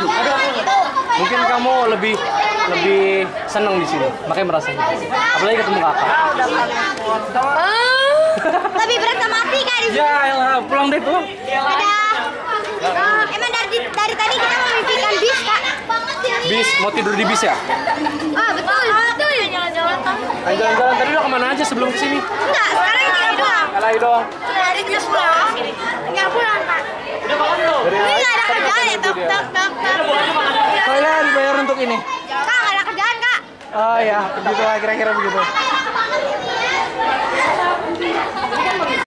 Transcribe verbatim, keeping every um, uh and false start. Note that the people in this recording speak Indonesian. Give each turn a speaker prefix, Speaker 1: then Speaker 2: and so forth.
Speaker 1: Mungkin kamu lebih lebih seneng di sini, makanya merasa gitu. Apalagi ketemu kakak.
Speaker 2: Lebih berat sama api kan di sini.
Speaker 1: Ya elah, pulang deh pulang.
Speaker 2: Dadah. Uh, emang dari dari tadi kita memimpikan bis kak.
Speaker 1: Bis, mau tidur di bis ya?
Speaker 2: Ah betul betul. Jalan-jalan
Speaker 1: Jalan-jalan tadi udah kemana aja sebelum kesini?
Speaker 2: Enggak, sekarang tinggal pulang.
Speaker 1: Lagi doang.
Speaker 2: Dari tinggal pulang. Tinggal pulang kak.
Speaker 1: Dari
Speaker 2: Ini nggak ada kerjaan ya tok tok tok.
Speaker 1: saya dibayar untuk ini.
Speaker 2: Kak nggak ada kerjaan kak.
Speaker 1: Oh ya, begitu lah kira-kira begitu.